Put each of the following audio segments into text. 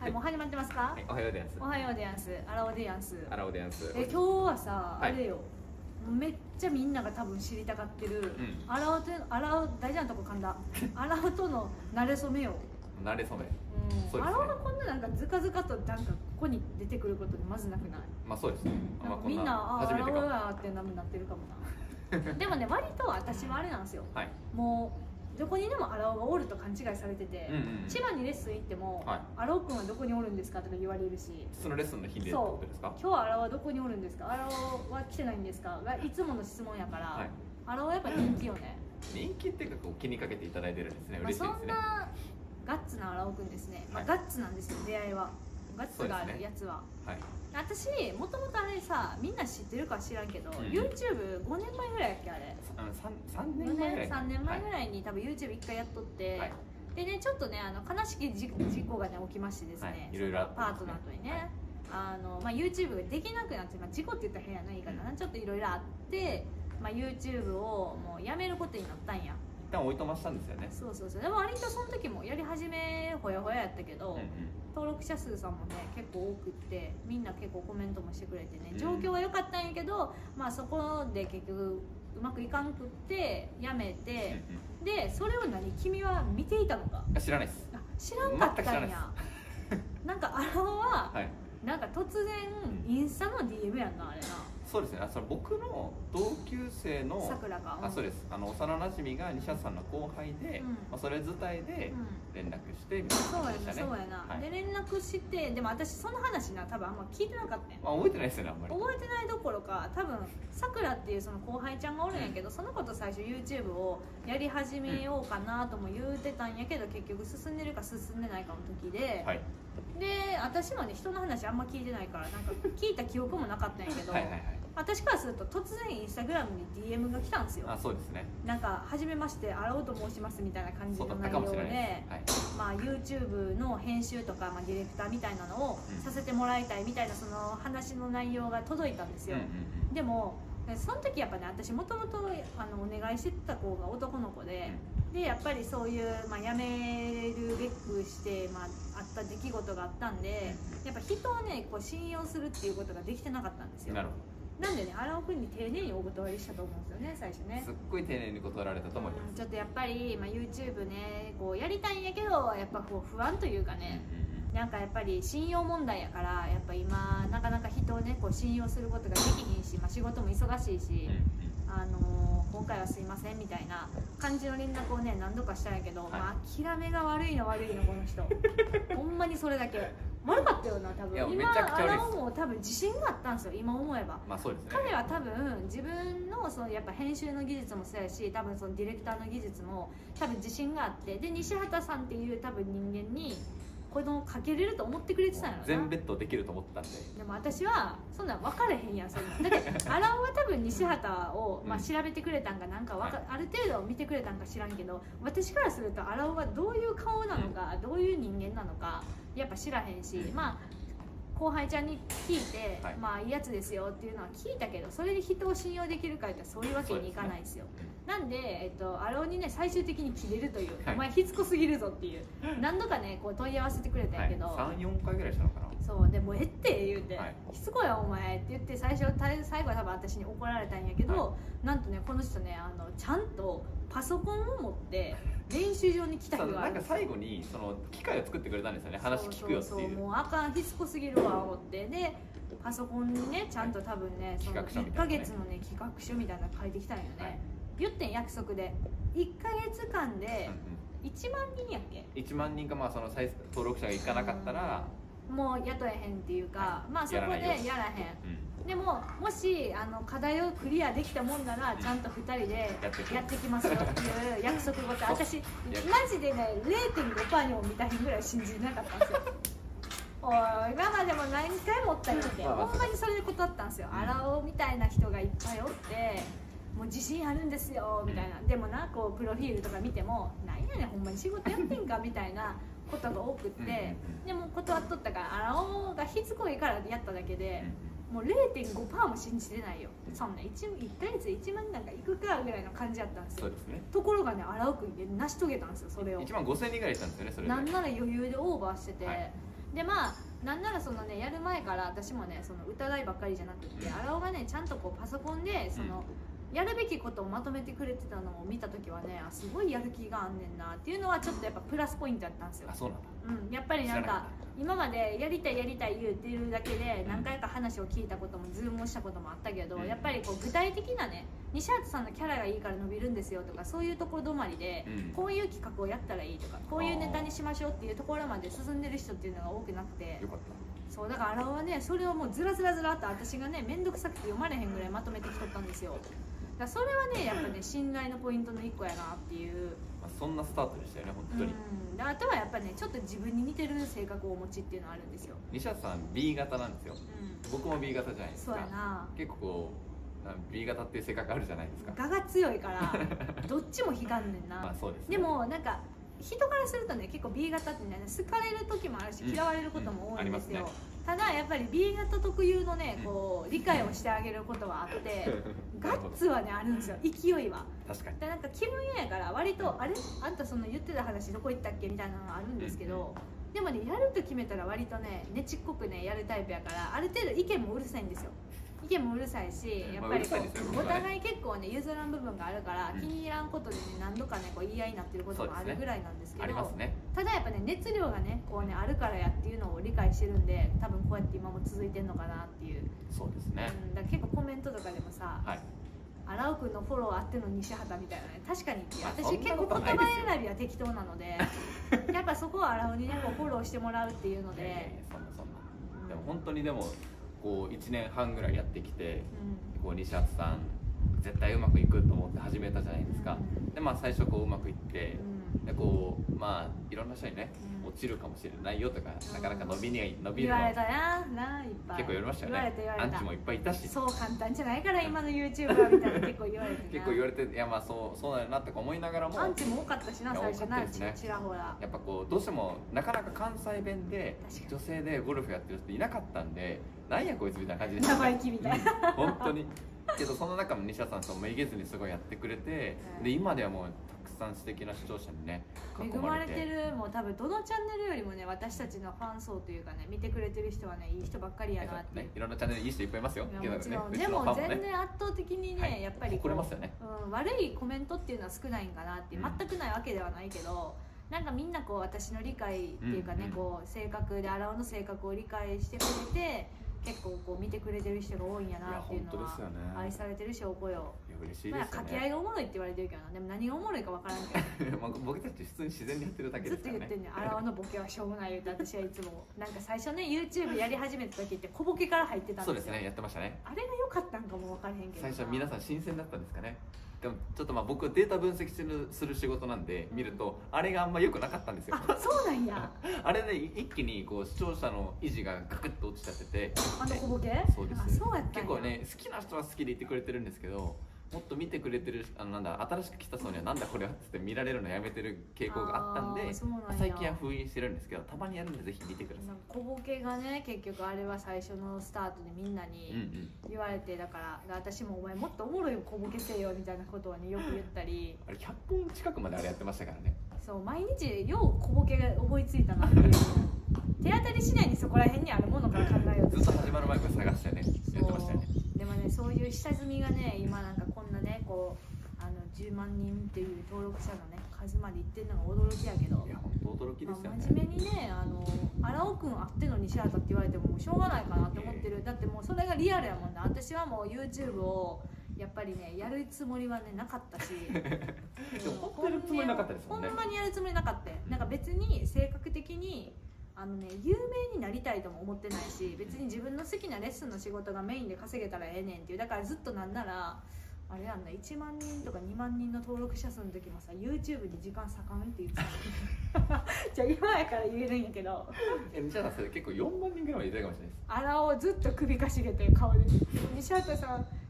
はい、もう始まってますか？ はい、おはようでやんす。 おはようでやんす。アラオでやんす。 アラオでやんす。 今日はさ、 はいあれよ。めっちゃみんなが多分知りたがってる、アラオ大事なとこ噛んだ。アラオとの馴れ初めよ。 慣れ初め。 アラオがこんななんかずかずかとなんかここに出てくることでまずなくない？ まあそうですね。 なんかみんなアラオやってなってるかもな。でもね、割と私はあれなんですよ。 はい。 もうどこにでもアラオがおると勘違いされてて、千葉にレッスン行っても、アラオくんはどこにおるんですかとか言われるし、 そのレッスンの日でってことですか？ 今日はアラオはどこにおるんですか、アラオは来てないんですかがいつもの質問やから、アラオやっぱ人気よね。 人気っていうかこう気にかけていただいてるんですね。嬉しいですね。 そんなガッツなアラオくんですね。ガッツなんですよ、出会いは。ガッツがあるやつは。私もともとあれさ、みんな知ってるか知らんけど、YouTube5 年前ぐらいやっけあれ。 3年前ぐらい。 3年前ぐらいに多分 YouTube 一回やっとって、でね、ちょっとね、悲しき事故がね起きましてですね、 いろいろパートナーとにね、YouTube ができなくなって、事故って言ったら変やないかな、ちょっといろいろあって、YouTube をもうやめることになったんや。 一旦おいとましたんですよね。 そうでも割とその時もやり始めほやほややったけど、登録者数さんもね結構多くって、みんな結構コメントもしてくれてね、状況は良かったんやけど、そこで結局うまくいかんくってやめて、でそれを君は見ていたのか？ 知らないです。 知らんかったんや。なんかアラオは、なんか突然インスタの DM やんな、あれな。 そうですね。その僕の同級生のさくらが、 そうです。幼なじみが西畑さんの後輩で、それ伝いで連絡してみたいな感じでしたね。 そうやな。で連絡して、でも私その話な多分あんま聞いてなかったね。 覚えてないですよね、あんまり。 覚えてないどころか、多分さくらっていうその後輩ちゃんがおるんやけど、その子と最初 YouTube をやり始めようかなとも言うてたんやけど、結局進んでるか進んでないかの時で、で私もね人の話あんま聞いてないから、なんか聞いた記憶もなかったんやけど。私からすると突然インスタグラムに DM が来たんですよ。 そうですね。 なんか初めましてアラオと申しますみたいな感じの内容で、YouTube の編集とか、ディレクターみたいなのをさせてもらいたいみたいなその話の内容が届いたんですよ。でもその時やっぱね、私もともとお願いしてた子が男の子で、やっぱりそういう、辞めるべくして、あった出来事があったんで、やっぱ人をねこう信用するっていうことができてなかったんですよ。なんでね、アラオくんに丁寧にお断りしたと思うんですよね、最初ね。 すっごい丁寧に断られたと思います。 ちょっとやっぱり、YouTube ねこうやりたいんやけど、やっぱこう不安というかね、なんかやっぱり信用問題やから、やっぱ今なかなか人をねこう信用することができひんし、仕事も忙しいし、今回はすいませんみたいな感じの連絡をね何度かしたんやけど、諦めが悪いのこの人。ほんまにそれだけ悪かったよな、多分。今アラオも多分自信があったんですよ、今思えば。彼は多分自分のそのやっぱ編集の技術もそうやし、多分そのディレクターの技術も多分自信があって、で西畑さんっていう多分人間にこのかけれると思ってくれてたんやろな。 全ベッドできると思ったんで。 でも私はそんなん分かれへんやん、そんなん。だってアラオは多分西畑を、調べてくれたんかなんかある程度見てくれたんか知らんけど、私からするとアラオがどういう顔なのか、どういう人間なのかやっぱ知らへんし、後輩ちゃんに聞いて、いいやつですよっていうのは聞いたけど、それで人を信用できるかってそういうわけにいかないですよ。なんで、アラオにね最終的に切れるという、お前しつこすぎるぞっていう何度かねこう問い合わせてくれたんやけど、 3、4回ぐらいしたのかな。 そうでもうえって言うて、しつこいわお前って言って、最後は多分私に怒られたんやけど、なんとねこの人ねちゃんとパソコンを持って練習場に来た日があるんですよ。 なんか最後にその機械を作ってくれたんですよね、話聞くよっていう。 もうあかん、しつこすぎるわ思って、でパソコンにねちゃんと多分ねその1ヶ月のね企画書みたいなの書いてきたんよね。言ってん約束で1ヶ月間で1万人やっけ。 1万人か、その登録者がいかなかったらもう雇えへんっていうか、そこでやらへん。でももし課題をクリアできたもんならちゃんと2人でやってきますよっていう約束事。私マジでね 0.5% にも満たへんぐらい信じなかったんですよ。おい今までも何回もおったんやって、ほんまにそれで断ったんですよ。アラオみたいな人がいっぱいおって、もう自信あるんですよみたいな。でもなこうプロフィールとか見てもなんやねんほんまに仕事やってんかみたいなことが多くって、でも断っとったから、アラオがしつこいからやっただけで、もう 0.5% も信じてないよ。そんな 1ヶ月で1万なんかいくかぐらいの感じだったんですよ。ところがね、アラオ君で成し遂げたんですよ、それを。 1万5000人ぐらいいたんですよね、それで。 なんなら余裕でオーバーしてて、 でまあなんならそのねやる前から私もねその疑いばっかりじゃなくて、荒尾がねちゃんとこうパソコンでその、やるべきことをまとめてくれてたのを見た時はね、すごいやる気があんねんなっていうのはちょっとやっぱプラスポイントだったんですよ。 あ、そうなんだ。 うん、やっぱりなんか今までやりたいやりたい言ってるだけで何回か話を聞いたこともズームをしたこともあったけど、やっぱりこう具体的なね、西畑さんのキャラがいいから伸びるんですよとか、そういうところ止まりで、こういう企画をやったらいいとか、こういうネタにしましょうっていうところまで進んでる人っていうのが多くなくて、 よかった。 そうだから荒尾はねそれをもうずらずらずらっと私がね面倒くさくて読まれへんぐらいまとめてきとったんですよ。だそれはねやっぱね信頼のポイントの一個やなっていう、 まあ、そんなスタートでしたよね本当に。 あとはやっぱねちょっと自分に似てる性格をお持ちっていうのはあるんですよ。 西畑さん B 型なんですよ、僕も B 型じゃないですか。 そうやな。 結構こう B 型っていう性格あるじゃないですか。 我が強いからどっちも引かんねんな。 まあそうですね。 でもなんか人からするとね結構 B 型ってね好かれる時もあるし嫌われることも多いんですよ。ただやっぱり B 型特有のねこう理解をしてあげることはあってガッツはねあるんですよ、勢いは。 確かに。 でなんか気分屋やから割とあれあんたその言ってた話どこ行ったっけみたいなのがあるんですけど、でもねやると決めたら割とねねちっこくねやるタイプやから、ある程度意見もうるさいんですよ。意見もうるさいし、やっぱりこうお互い結構ね譲らん部分があるから気に入らんことでね何度かねこう言い合いになってることもあるぐらいなんですけど、ただやっぱね熱量がねこうねあるからやっていうのを理解してるんで、多分こうやって今も続いてるのかなっていう。 そうですね。 だから結構コメントとかでもさ、荒尾くんのフォローあっての西畑みたいなね、確かにって私結構言葉選びは適当なのでやっぱそこは荒尾にねこうフォローしてもらうっていうので、 そんなでも本当にでもこう1年半ぐらいやってきて、こう西畑さん絶対うまくいくと思って始めたじゃないですか。でまあ最初こううまくいって、でこうまあいろんな人にね落ちるかもしれないよとか、なかなか伸びるの言われたないっぱい結構言われましたよね。アンチもいっぱいいたし、 そう簡単じゃないから今の YouTuber みたいな結構言われて結構言われて、いやまあそうだよなって思いながらも、 アンチも多かったしな最初な、ちらほら。 やっぱこうどうしてもなかなか関西弁で女性でゴルフやってる人いなかったんで、なんやこいつみたいな感じで生意気みたいな本当に。けどその中も西畑さんとめげずにすごいやってくれて、で今ではもうたくさん素敵な視聴者にね恵まれてる。もう多分どのチャンネルよりもね私たちのファン層というかね見てくれてる人はねいい人ばっかりやなって、 いろんなチャンネルいい人いっぱいいますよ。 もちろんでも全然圧倒的にねやっぱりこれますよね。 悪いコメントっていうのは少ないんかなって、全くないわけではないけど、なんかみんなこう私の理解っていうかねこう性格で荒尾の性格を理解してくれて結構こう見てくれてる人が多いんやなっていうのは、愛されてる証拠よ。 嬉しいですよね。 掛け合いがおもろいって言われてるけどな、でも何がおもろいか分からんけど僕たち普通に自然にやってるだけですからね。 ずっと言ってんねん、荒尾のボケはしょうもない言うて、私はいつもなんか最初ね YouTube やり始めた時って小ボケから入ってたんですよ。 そうですね、やってましたね。 あれが良かったんかも分からへんけど、 最初は皆さん新鮮だったんですかね。でもちょっとまあ僕データ分析する仕事なんで見ると、あれがあんま良くなかったんですよ。 あ、そうなんや。 あれで一気にこう視聴者の維持がガクッと落ちちゃってて、 あの小ボケ？ そうです。 あ、そうやったんや。 結構ね好きな人は好きで言ってくれてるんですけど、もっと見てくれてるなんだ新しく来た層にはなんだこれはって見られるのやめてる傾向があったんで、最近は封印してるんですけど、たまにやるんでぜひ見てください。 小ボケがね結局あれは最初のスタートでみんなに言われて、だから私もお前もっとおもろい小ボケせよみたいなことはねよく言ったり、 あれ100本近くまであれやってましたからね。 そう毎日よう小ボケが思いついたなっていう手当たり次第にそこら辺にあるものから考えようとずっと始まる前から探してねやってましたよね。 でもねそういう下積みがね今なんかこんなねこう10万人っていう登録者のね数までいってるのが驚きやけど、 いや本当驚きですよね。 真面目にね荒尾くんあっての西畑って言われてももうしょうがないかなって思ってる。だってもうそれがリアルやもんな。私はもう YouTube をやっぱりねやるつもりはねなかったしでも本当にやるつもりなかったですもんね。 ほんまにやるつもりなかった。なんか別に性格的に有名になりたいとも思ってないし、別に自分の好きなレッスンの仕事がメインで稼げたらええねんっていう。だからずっとなんならあれやんな、1万人とか2万人の登録者数の時もさ YouTube に時間割かんって言ってたじゃあ今やから言えるんやけど西畑さん結構4万人ぐらいまでいたかもしれないです。 荒尾をずっと首かしげて顔で西畑さん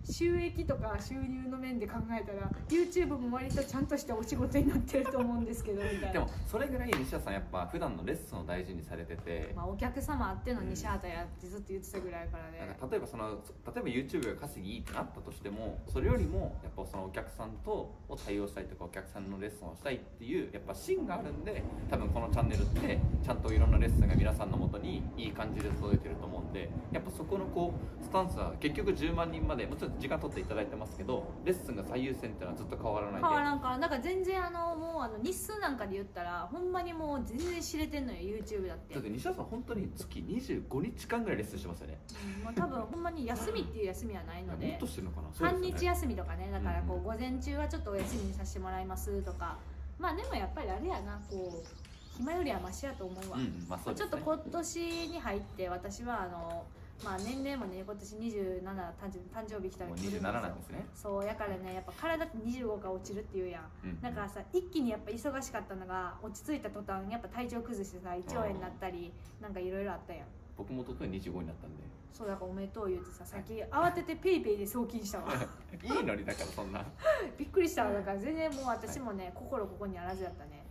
収益とか収入の面で考えたら YouTube も割とちゃんとしたお仕事になってると思うんですけどみたいな。 でもそれぐらい西畑さんやっぱ普段のレッスンを大事にされてて、 まあ、お客様あっての西畑やってずっと言ってたぐらいからね。 なんか例えばYouTube が稼ぎいいってなったとしても、それよりもやっぱそのお客さんとを対応したいとかお客さんのレッスンをしたいっていうやっぱ芯があるんで、多分このチャンネルってちゃんといろんなレッスンが皆さんのもとにいい感じで届いてると思うんで、やっぱそこのこうスタンスは結局10万人までもちろん時間取っていただいてますけど、レッスンが最優先っていうのはずっと変わらないんで。 変わらんから、だから全然もう日数なんかで言ったらほんまにもう全然知れてんのよ YouTube だって。 だって西田さん本当に月25日間ぐらいレッスンしてますよね。 まあ、多分ほんまに休みっていう休みはないので、 もっとしてるのかな、 半日休みとかね、だからこう午前中はちょっとお休みにさせてもらいますとか、まあでもやっぱりあれやな、こう暇よりはマシやと思うわ。 まあそうですね、 ちょっと今年に入って私はまあ年齢もね今年27誕生日来たらもう27なんですね。 そうやからね、やっぱ体って25から落ちるっていうやん、だからさ一気にやっぱ忙しかったのが落ち着いた途端やっぱ体調崩してさ胃腸炎になったりなんかいろいろあったやん。 僕もととに25になったんで。 そうだからおめでとう言うてさ、さっき慌ててペイペイで送金したわいいのにだからそんなびっくりしたわ。だから全然もう私もね、心ここにあらずやったね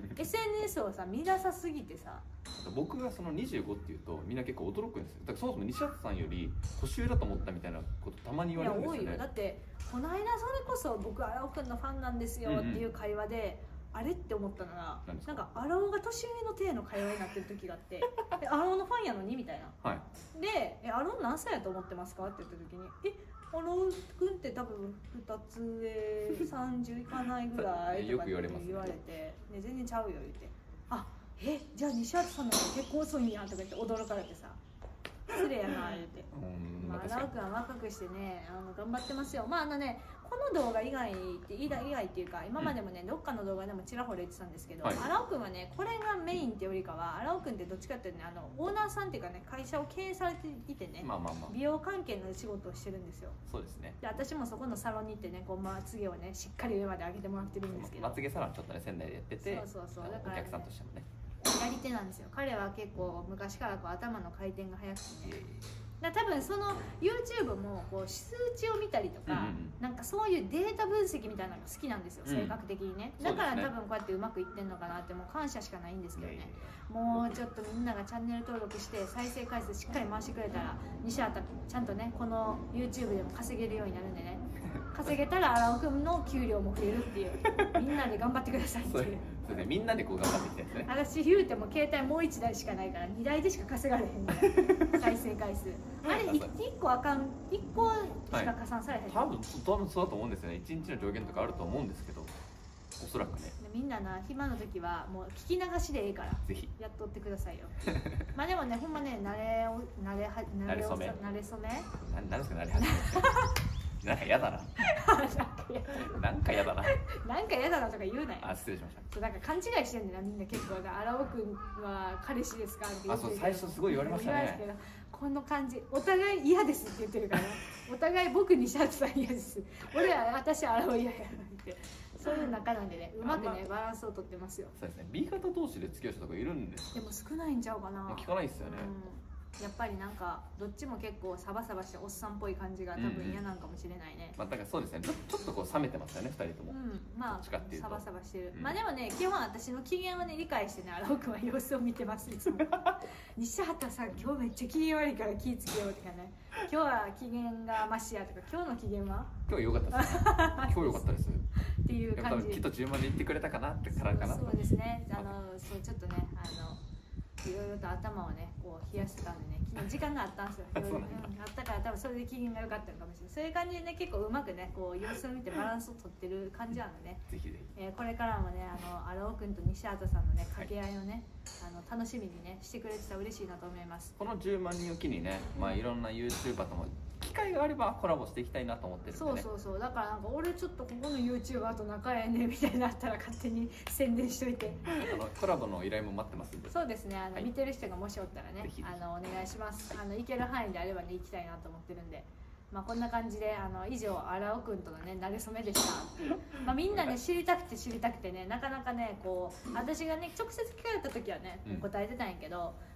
SNS をさ見なさすぎてさ、 僕がその25っていうとみんな結構驚くんですよ。だからそもそも西畑さんより年上だと思ったみたいなことたまに言われるんですよね。 いや多いよ。だってこの間それこそ僕荒尾くんのファンなんですよっていう会話で、あれって思ったのが、なんか荒尾が年上の体の会話になってる時があって荒尾のファンやのにみたいな、はい、で荒尾何歳やと思ってますかって言った時に荒尾くんって多分2つ上30いかないぐらいとかって言われて、ね、全然ちゃうよ言ってじゃあ西畑さんの方が結構遅いんやとか言って驚かれてさ、失礼やな言うて、まあ、荒尾くんは若くしてね頑張ってますよ。まあこの動画以外っていうか今までもね、どっかの動画でもちらほら言ってたんですけど、荒尾くんはねこれがメインってよりかは荒尾くんってどっちかっていうとねオーナーさんっていうかね会社を経営されていてね、美容関係の仕事をしてるんですよ。 そうですね。 で私もそこのサロンに行ってねこうまつげをねしっかり上まで上げてもらってるんですけど、 まつげサロンちょっとね仙台でやってて、そうだから、ね、お客さんとしてもねやり手なんですよ。彼は結構昔からこう頭の回転が速くてね、だ多分その YouTube もこう数値を見たりとか、なんかそういうデータ分析みたいなのが好きなんですよ、性格的にね。だから多分こうやってうまくいってんのかなってもう感謝しかないんですけどね。もうちょっとみんながチャンネル登録して再生回数しっかり回してくれたら西畑ちゃんとねこの YouTube でも稼げるようになるんでね、稼げたら荒尾くんの給料も増えるっていうみんなで頑張ってくださいっていう。 そうね、みんなでこう頑張っていきたいですね。 私言うても携帯もう1台しかないから2台でしか稼がれへんねん再生回数あれ 1個あかん1個しか加算されへん、 多分そうだと思うんですよね。1日の上限とかあると思うんですけど、おそらくね。 みんなな暇の時はもう聞き流しでいいからぜひやっとってくださいよまあでもねほんまね慣れ初めなんですか慣れ始めなんか嫌だななんか嫌だななんか嫌だなとか言うなよ。 失礼しました。 なんか勘違いしてんだよなみんな結構。荒尾くんは彼氏ですかって言ってるけど、 最初すごい言われましたね。 この感じお互い嫌ですって言ってるからお互い僕にシャツさん嫌です、私荒尾嫌やってそういう仲なんでね、うまくねバランスをとってますよ。 そうですね。B 型同士で付き合う人とかいるんですでも少ないんちゃうかな。 聞かないですよね。 やっぱりなんかどっちも結構サバサバしておっさんっぽい感じが多分嫌なんかもしれないね。 まあだからそうですね。ちょっとこう冷めてますよね2人とも。 まあサバサバしてる。まあでもね基本私の機嫌はね理解してね荒尾くんは様子を見てますいつも。西畑さん今日めっちゃ機嫌悪いから気ぃつけようとかね。今日は機嫌がマシやとか今日の機嫌は？ 今日良かったです。今日良かったです。 っていう感じ。 きっと10まで言ってくれたかなってからかな。 そうですね。そうちょっとねいろいろと頭をねこう冷やしてたんでね昨日時間があったんですよあったから多分それで機嫌が良かったのかもしれない。そういう感じでね結構うまくねこう様子を見てバランスをとってる感じなのでねぜひぜひ、 これからもね荒尾くんと西畑さんのね掛け合いをね、楽しみにねしてくれてたら嬉しいなと思います。 この10万人を機にね、いろんな YouTuber とも機会があればコラボしていきたいなと思ってるんでね。 そうだからなんか俺ちょっとここの YouTuber と仲ええねみたいになったら勝手に宣伝しといてコラボの依頼も待ってますんで。 そうですね見てる人がもしおったらねお願いします。行ける範囲であればね行きたいなと思ってるんで、こんな感じで以上荒尾くんとのね馴れ初めでしたみんなね知りたくてねなかなかねこう私がね直接聞かれた時はね、答えてたんやけど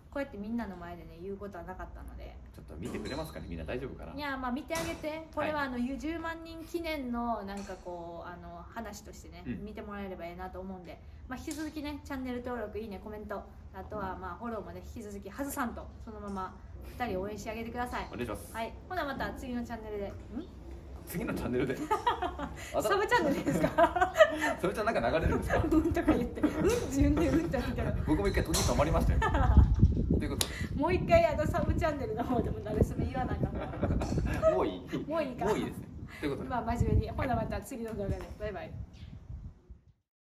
こうやってみんなの前でね言うことはなかったので、 ちょっと見てくれますかね、みんな大丈夫かな。 いやまあ見てあげて、これは10万人記念のなんかこう話としてね、見てもらえればいいなと思うんで、まあ、引き続きねチャンネル登録、いいね、コメント、あとはまあフォローもね引き続きハズさんとそのまま2人応援してあげてください。 お願いします。 はい、ほなまた次のチャンネルで。 次のチャンネルでサブチャンネルですか。 サブチャンなんか流れるんですか。 うんとか言って自分でうんって言ったら僕も一回時止まりましたよ。ということでもう一回サブチャンネルの方でもなれそめ言わなあかん。 もういいもういいか。 もういいですね。ということでまあ真面目に、ほなまた次の動画でバイバイ。